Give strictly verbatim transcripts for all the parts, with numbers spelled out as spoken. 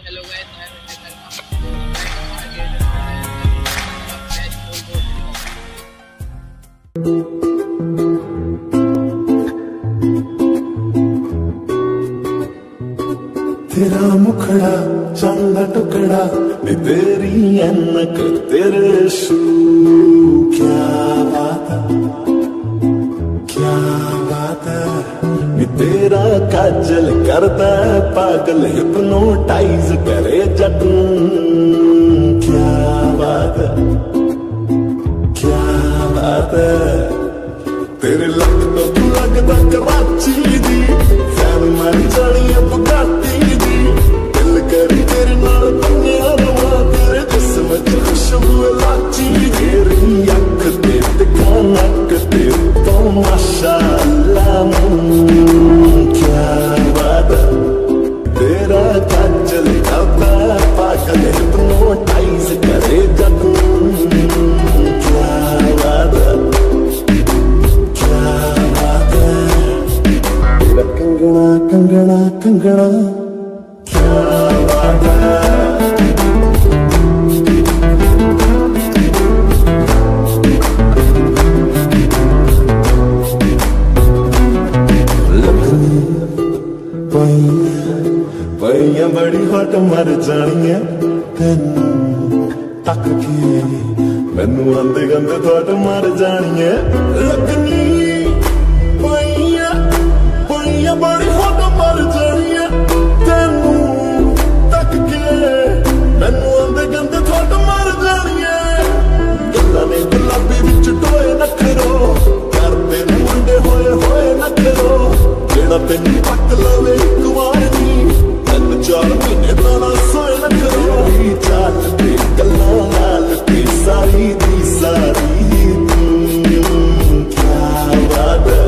hello guys, मैं mister तेरा मुखड़ा चंदा टुकड़ा नी तेरी ऐनक तेरे शू, क्या बात है क्या बात है नी तेरा काजल करता है पागल हिप्नोटाइज करे जटू, क्या बात है क्या बात है तेरे लग तो तू लगदा कराची दी फैन मर जानी बुगाटी दी दिल करी तेरे नाल पंगिया रवा तेरे जिस्म च खुशबू लाची तेरी अख ते टिका नक ते तो माशाअल्लाह क्या बात है तेरा काजल करता पागल हिप्नोटाइज करे जटू, क्या बात है कंगना कंगना कंगना क्या बात है पईया बड़ी हट मर जानी है तेन तक के मैनू आंदे गंदे थोट मर जानी है लगनी बड़ी हट मर जानी है तेनू तक के मैनू आंदे गंदे थोट मर जानी है गल्लां ने गुलाबी विच टोए नखरो करदे ने मुंडे होए होए नखरो जेड़ा तैनू पक लवे एक वार नी तीन चार महीने ताना सोए नखरो चाल ते गल्लां लाल ते सारी दी सारी क्या बात है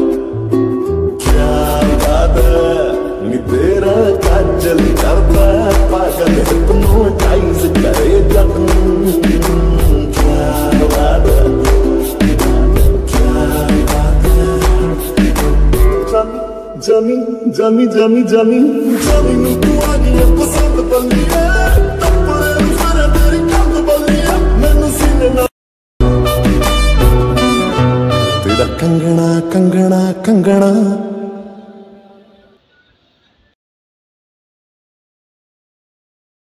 तेरा काजल करता पागल हिप्नोटाइज करे जटू, क्या बात है क्या बात है जानी जानी जानी जानी जानी नू तू आ गई पसंद बल्ली है टप्पड़े फिर तेरी कंध बल्ली है मैनू सीने ना तेरा कंगना कंगना कंगना